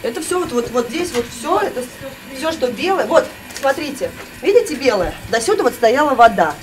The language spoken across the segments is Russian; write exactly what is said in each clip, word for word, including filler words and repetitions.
Это все вот, вот, вот здесь, вот все, это все, что белое. Вот, смотрите, видите белое? До сюда вот стояла вода.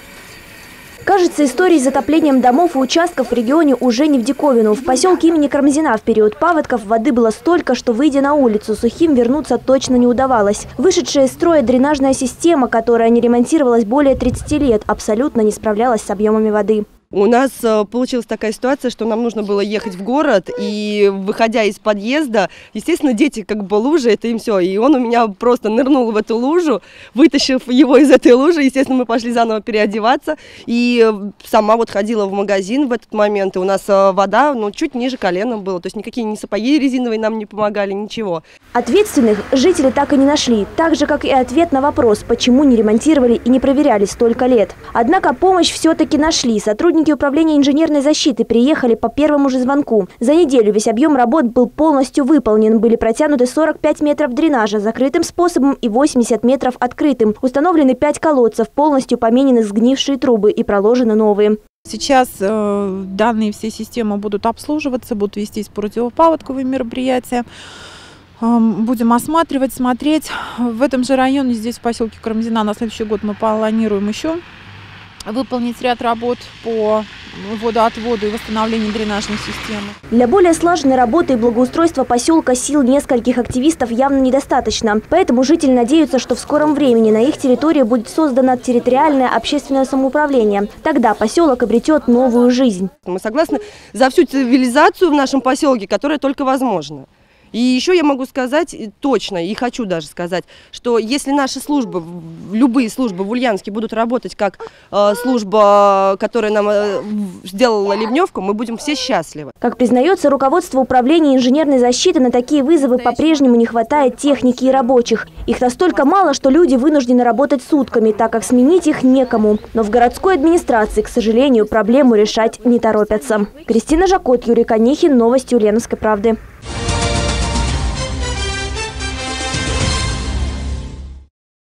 Кажется, истории с затоплением домов и участков в регионе уже не в диковину. В поселке имени Карамзина в период паводков воды было столько, что, выйдя на улицу, сухим вернуться точно не удавалось. Вышедшая из строя дренажная система, которая не ремонтировалась более тридцати лет, абсолютно не справлялась с объемами воды. У нас получилась такая ситуация, что нам нужно было ехать в город, и выходя из подъезда, естественно, дети как бы лужи, это им все. И он у меня просто нырнул в эту лужу, вытащив его из этой лужи, естественно, мы пошли заново переодеваться. И сама вот ходила в магазин в этот момент, и у нас вода, ну, чуть ниже колена было, то есть никакие ни сапоги резиновые нам не помогали, ничего. Ответственных жители так и не нашли, так же, как и ответ на вопрос, почему не ремонтировали и не проверяли столько лет. Однако помощь все-таки нашли. Сотрудники управления инженерной защиты приехали по первому же звонку. За неделю весь объем работ был полностью выполнен. Были протянуты сорок пять метров дренажа закрытым способом и восемьдесят метров открытым. Установлены пять колодцев, полностью поменены сгнившие трубы и проложены новые. Сейчас э, данные все системы будут обслуживаться, будут вестись противопаводковые мероприятия. Э, будем осматривать, смотреть. В этом же районе, здесь в поселке Карамзина, на следующий год мы планируем еще выполнить ряд работ по водоотводу и восстановлению дренажной системы. Для более слаженной работы и благоустройства поселка сил нескольких активистов явно недостаточно. Поэтому жители надеются, что в скором времени на их территории будет создано территориальное общественное самоуправление. Тогда поселок обретет новую жизнь. Мы согласны за всю цивилизацию в нашем поселке, которая только возможна. И еще я могу сказать точно, и хочу даже сказать, что если наши службы, любые службы в Ульяновске будут работать как э, служба, которая нам э, сделала ливневку, мы будем все счастливы. Как признается руководство управления инженерной защиты, на такие вызовы по-прежнему не хватает техники и рабочих. Их настолько мало, что люди вынуждены работать сутками, так как сменить их некому. Но в городской администрации, к сожалению, проблему решать не торопятся. Кристина Жакот, Юрий Конехин, новости Ульяновской правды.